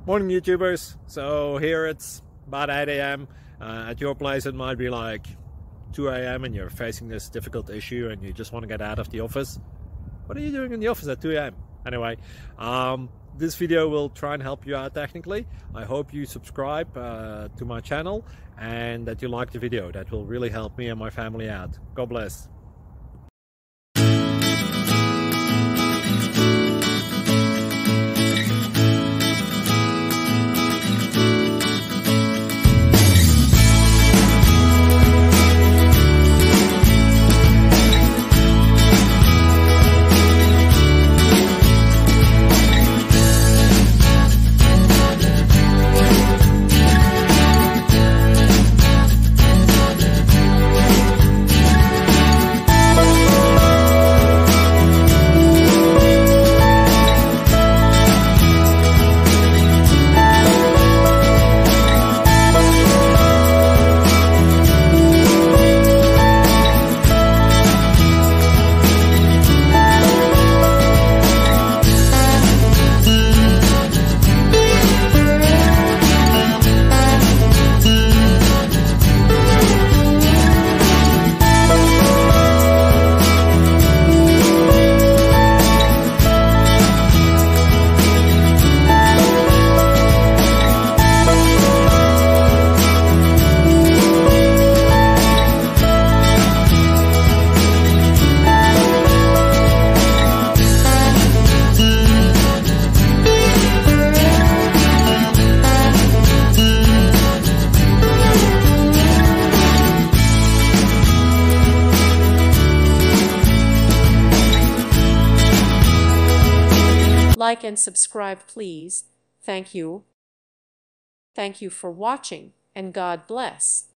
Morning YouTubers. So here it's about 8 a.m. At your place it might be like 2 a.m. and you're facing this difficult issue and you just want to get out of the office. What are you doing in the office at 2 a.m.? Anyway, this video will try and help you out technically. I hope you subscribe to my channel and that you like the video. That will really help me and my family out. God bless. Like and subscribe, please. Thank you. Thank you for watching, and God bless.